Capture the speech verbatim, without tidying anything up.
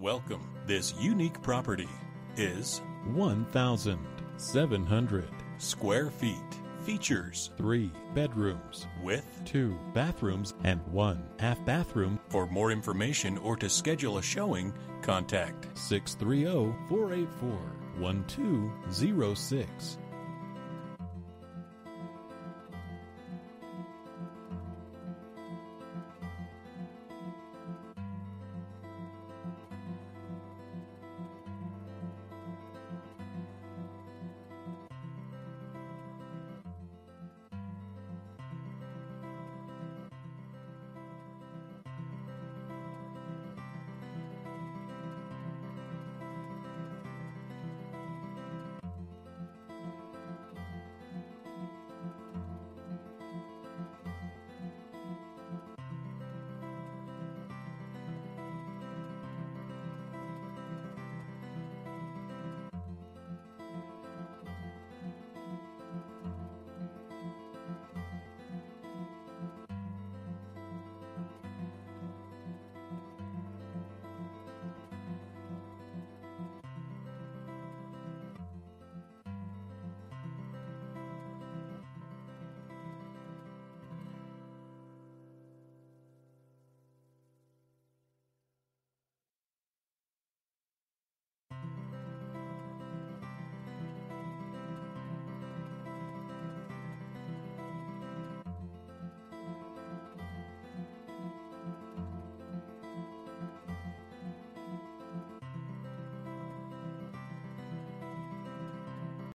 Welcome. This unique property is one thousand seven hundred square feet. Features three bedrooms with two bathrooms and one half bathroom. For more information or to schedule a showing, contact six three zero, four eight four, one two zero six.